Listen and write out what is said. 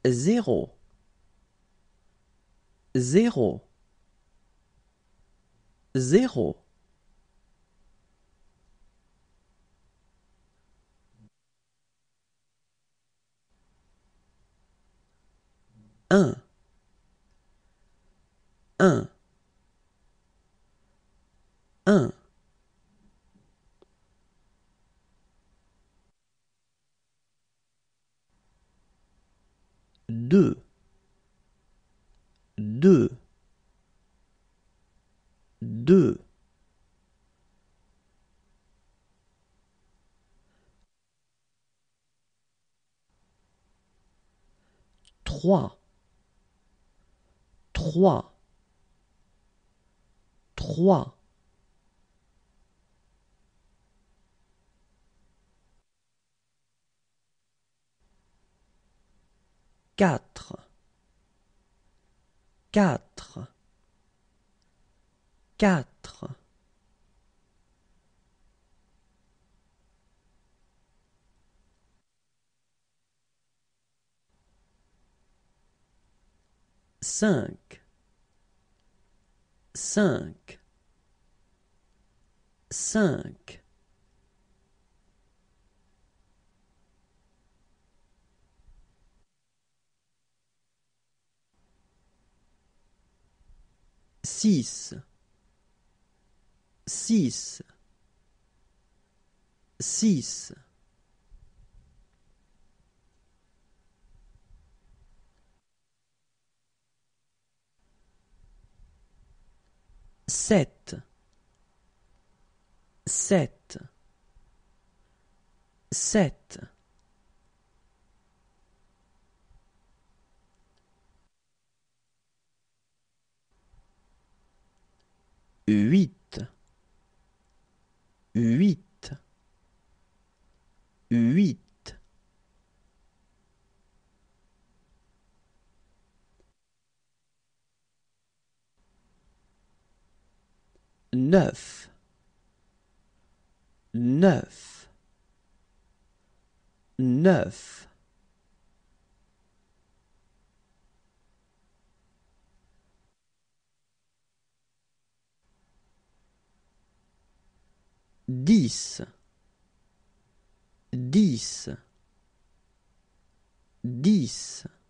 zéro, zéro, zéro. Un, un, un. Deux, deux, deux. Trois, trois, trois. Quatre, quatre, quatre. Cinq, cinq, cinq. Six, six, six. Sept, sept, sept. Huit, huit, huit. 9, 9, 9. 10, 10, 10.